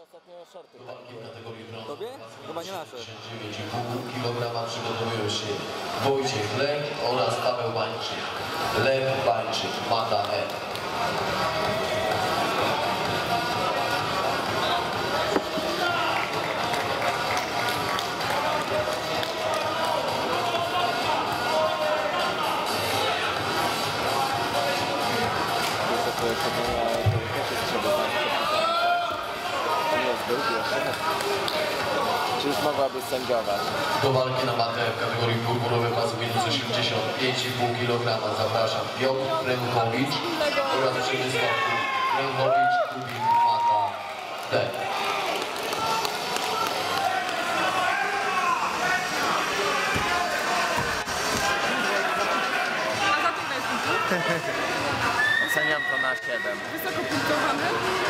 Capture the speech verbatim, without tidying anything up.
ostatnio shorty. Tobie? Chyba nie nasze. dziewięć i pół kilograma przygotowują się Wojciech Lech oraz Paweł Bańczyk. Lech Bańczyk, Mata E. Czy już mogłabyś sędziować? Do walki na matę w kategorii purpurowej wazy minus osiemdziesiąt pięć i pół kilograma zapraszam Piotr Pręchowicz oraz Przemysław Pręchowicz, Kubik, Mata D. Oceniam to na siedem. Wysoko punktowany.